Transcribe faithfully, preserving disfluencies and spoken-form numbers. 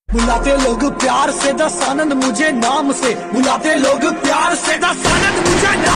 बुलाते लोग प्यार से दस आनंद मुझे नाम से, बुलाते लोग प्यार